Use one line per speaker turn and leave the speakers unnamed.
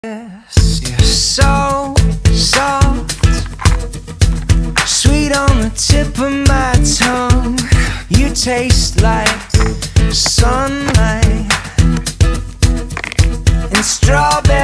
Yes, you're so soft, sweet on the tip of my tongue. You taste like sunlight and strawberry